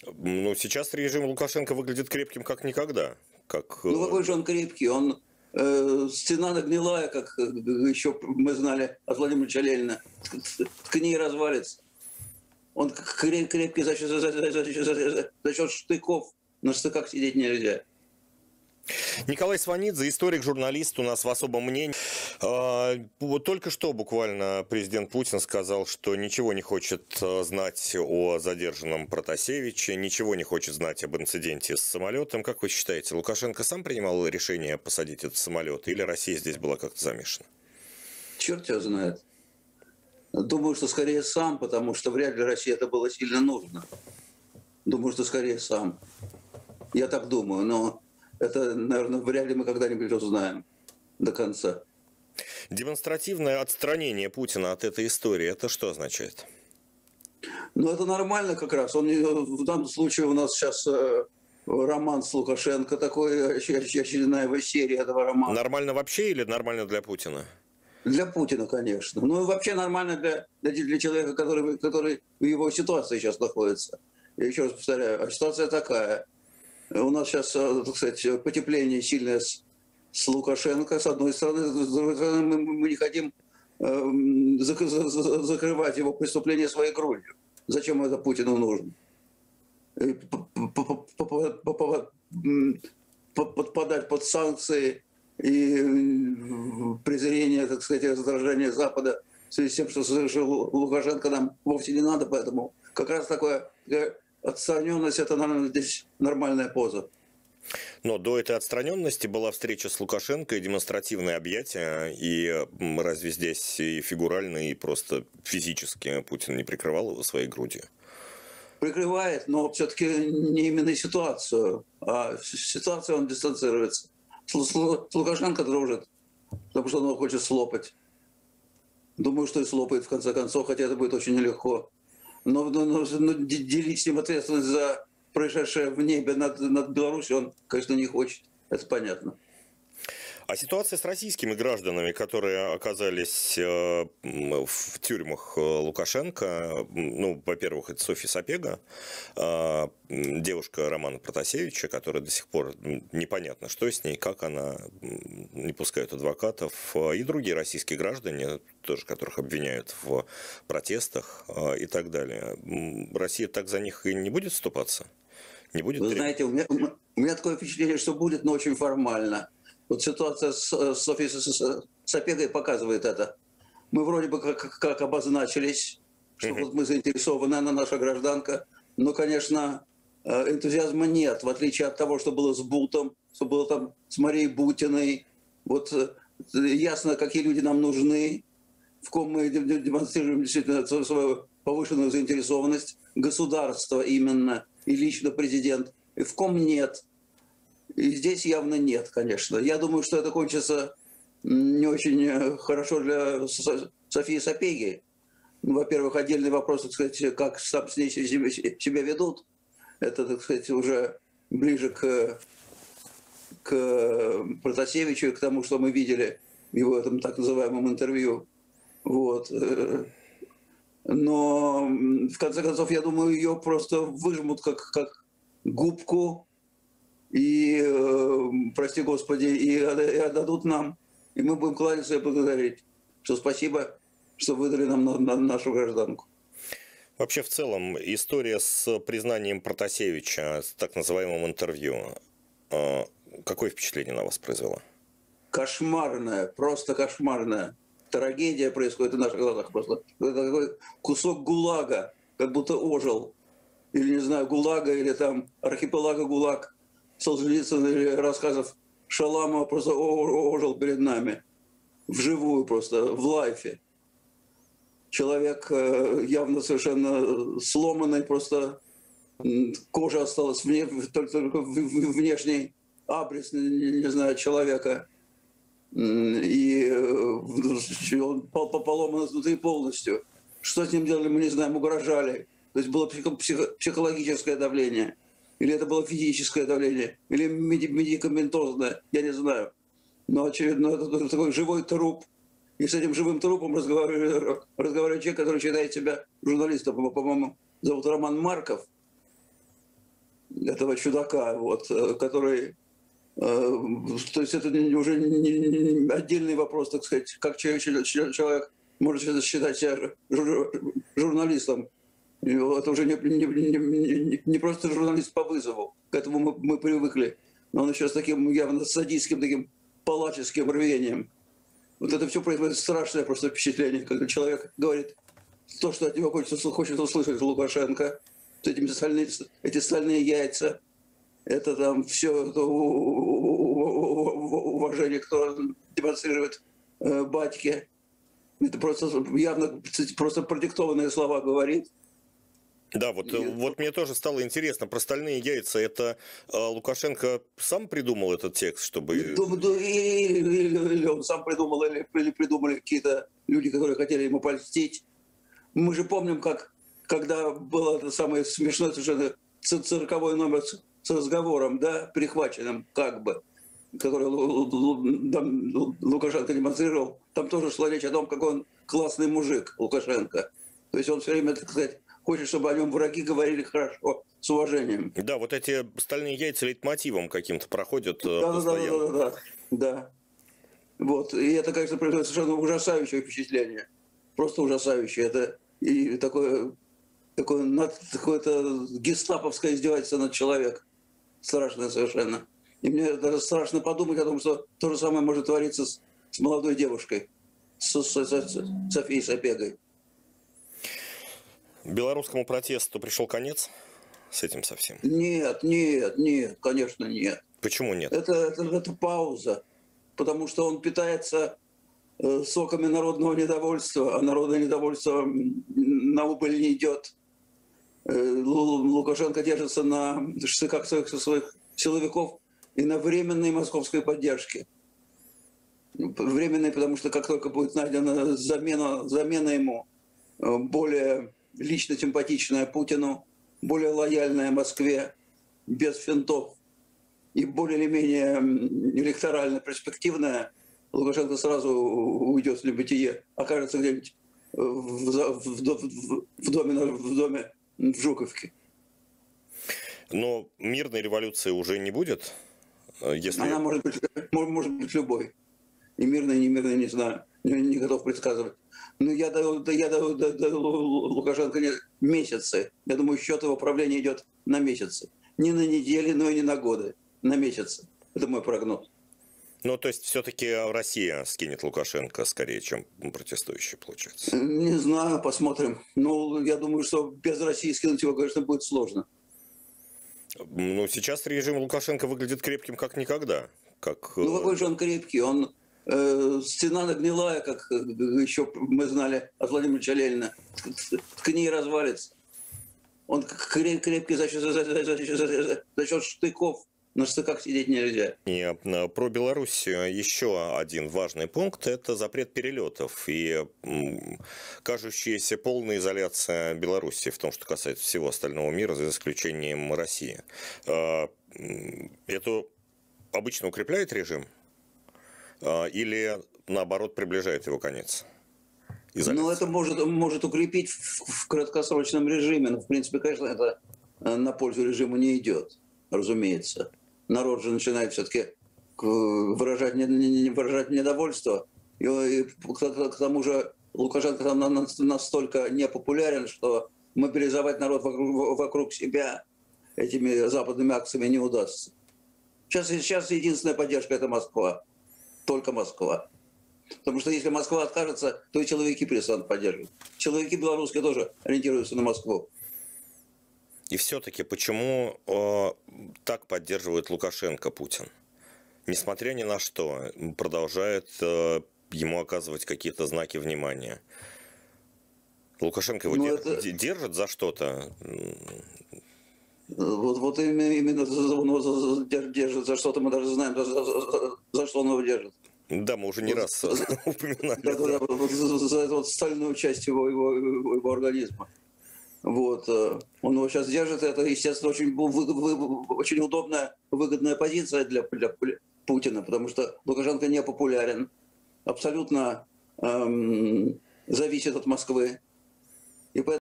Ну, сейчас режим Лукашенко выглядит крепким как никогда. Как, Ну какой же он крепкий, он стена нагнилая, как еще мы знали от Владимира Ильича Ленина, ткни и развалится. Он крепкий за счет штыков, на штыках сидеть нельзя. Николай Сванидзе, историк, журналист, у нас в особом мнении. Вот только что буквально президент Путин сказал, что ничего не хочет знать о задержанном Протасевиче, ничего не хочет знать об инциденте с самолетом. Как вы считаете, Лукашенко сам принимал решение посадить этот самолет, или Россия здесь была как-то замешана? Черт его знает. Думаю, что скорее сам, потому что вряд ли России это было сильно нужно. Думаю, что скорее сам. Я так думаю, но это, наверное, вряд ли мы когда-нибудь узнаем до конца. Демонстративное отстранение Путина от этой истории, это что означает? Ну, это нормально как раз. В данном случае у нас сейчас роман с Лукашенко, такой, очередная его серия этого романа. Нормально вообще или нормально для Путина? Для Путина, конечно. Ну и вообще нормально для человека, который в его ситуации сейчас находится. Я еще раз повторяю, ситуация такая. У нас сейчас, так сказать, потепление сильное с Лукашенко, с одной стороны. С другой стороны, мы не хотим закрывать его преступление своей грудью. Зачем это Путину нужно? Подпадать под санкции и презрение, так сказать, раздражение Запада в связи с тем, что совершил Лукашенко, нам вовсе не надо, поэтому как раз такая отстраненность – это, наверное, здесь нормальная поза. Но до этой отстраненности была встреча с Лукашенко и демонстративные объятия, и разве здесь и фигурально, и просто физически Путин не прикрывал его своей грудью? Прикрывает, но все-таки не именно ситуацию, а ситуацию он дистанцируется. С Лукашенко дружит, потому что он его хочет слопать. Думаю, что и слопает в конце концов, хотя это будет очень нелегко. Но делить с ним ответственность за происшедшее в небе над Беларусью он, конечно, не хочет. Это понятно. А ситуация с российскими гражданами, которые оказались в тюрьмах Лукашенко, ну, во-первых, это Софья Сапега, девушка Романа Протасевича, которая до сих пор непонятно, что с ней, как она, не пускают адвокатов, и другие российские граждане, тоже которых обвиняют в протестах и так далее. Россия так за них и не будет вступаться? Не будет? Вы знаете, у меня такое впечатление, что будет, но очень формально. Вот ситуация с Софьей Сапегой показывает это. Мы вроде бы как обозначились, что вот мы заинтересованы, она наша гражданка, но, конечно, энтузиазма нет, в отличие от того, что было с Бутом, что было там с Марией Бутиной. Вот ясно, какие люди нам нужны, в ком мы демонстрируем действительно свою повышенную заинтересованность, государство именно, и лично президент, и в ком нет. И здесь явно нет, конечно. Я думаю, что это кончится не очень хорошо для Софии Сапеги. Ну, во-первых, отдельный вопрос, так сказать, как с ней себя ведут. Это, так сказать, уже ближе к Протасевичу и к тому, что мы видели в его этом так называемом интервью. Вот. Но, в конце концов, я думаю, ее просто выжмут как губку, и, прости Господи, и отдадут нам, и мы будем кланяться и благодарить, что спасибо, что выдали нам нашу гражданку. Вообще, в целом, история с признанием Протасевича, с так называемым интервью, какое впечатление на вас произвело? Кошмарная, просто кошмарная. Трагедия происходит в наших глазах просто. Это такой кусок ГУЛАГа, как будто ожил. Или, не знаю, ГУЛАГа, или там архипелага ГУЛАГ. Солженицын или рассказов Шаламова просто ожил перед нами. Вживую просто, в лайфе. Человек явно совершенно сломанный, просто кожа осталась, только внешний абрис, не знаю, человека. И он поломан изнутри полностью. Что с ним делали, мы не знаем, угрожали. То есть было психологическое давление. Или это было физическое давление, или медикаментозное, я не знаю. Но, очевидно, это такой живой труп. И с этим живым трупом разговаривает человек, который считает себя журналистом. По-моему, зовут Роман Марков. этого чудака, вот, который... То есть это уже не отдельный вопрос, так сказать, как человек может считать себя журналистом. Это уже не просто журналист по вызову, к этому мы привыкли, но он еще с таким явно садистским, таким палаческим рвением. Вот это все производит страшное просто впечатление, когда человек говорит то, что от него хочет услышать Лукашенко, эти стальные яйца, это там все это уважение, кто демонстрирует батьке. Это просто явно просто продиктованные слова говорит. Да, вот мне тоже стало интересно, про стальные яйца. Это Лукашенко сам придумал этот текст, чтобы... Или он сам придумал, или придумали какие-то люди, которые хотели ему польстить. Мы же помним, когда был это самый смешной совершенно цирковой номер с разговором, да, перехваченным как бы, который Лукашенко демонстрировал. Там тоже шла речь о том, какой он классный мужик, Лукашенко. То есть он все время, так сказать, хочет, чтобы о нем враги говорили хорошо, с уважением. Да, вот эти стальные яйца лейтмотивом каким-то проходят постоянно. Да. Вот. И это, конечно, производит совершенно ужасающее впечатление. Просто ужасающее. Это и такое гестаповское издевательство над человеком. Страшное совершенно. И мне даже страшно подумать о том, что то же самое может твориться с молодой девушкой, с Софией Сапегой. Белорусскому протесту пришел конец с этим совсем? Нет, конечно, нет. Почему нет? Это пауза, потому что он питается соками народного недовольства, а народное недовольство на убыль не идет. Лукашенко держится на штыках своих силовиков и на временной московской поддержке. Временной, потому что как только будет найдена замена ему, более лично симпатичная Путину, более лояльная Москве, без финтов и более или менее электорально перспективная, Лукашенко сразу уйдет в небытие, окажется где-нибудь в доме в Жуковке. Но мирной революции уже не будет? Если... Она может быть любой. И мирной, не мирной, не знаю. Не готов предсказывать. Но я даю Лукашенко месяцы. Я думаю, счет его правления идет на месяцы. Не на недели, но и не на годы. На месяцы. Это мой прогноз. Ну, то есть, все-таки Россия скинет Лукашенко скорее, чем протестующие, получается? Не знаю, посмотрим. Ну, я думаю, что без России скинуть его, конечно, будет сложно. Ну, сейчас режим Лукашенко выглядит крепким как никогда. Ну, какой же он крепкий? Он стена нагнилая, как еще мы знали от Владимира Ленина. Ткни и развалится. Он крепкий за счет штыков. На штыках сидеть нельзя. И про Беларусь еще один важный пункт – это запрет перелетов и кажущаяся полная изоляция Беларуси в том, что касается всего остального мира, за исключением России. Это обычно укрепляет режим или, наоборот, приближает его конец? Ну, это может укрепить в краткосрочном режиме. Но, в принципе, конечно, это на пользу режиму не идет, разумеется. Народ же начинает все-таки выражать недовольство. И к тому же Лукашенко там настолько непопулярен, что мобилизовать народ вокруг себя этими западными акциями не удастся. Сейчас единственная поддержка – это Москва. Только Москва. Потому что если Москва откажется, то и силовики перестанут поддерживать. Силовики белорусские тоже ориентируются на Москву. И все-таки почему так поддерживает Лукашенко Путин? Несмотря ни на что, продолжает ему оказывать какие-то знаки внимания. Лукашенко его держит за что-то? Вот именно он держит за что-то, мы даже знаем, за что он его держит. Да, мы уже не раз упоминали. За эту стальную часть его организма. Вот. Он его сейчас держит. Это, естественно, очень удобная, выгодная позиция для Путина, потому что Лукашенко не популярен, абсолютно зависит от Москвы. И поэтому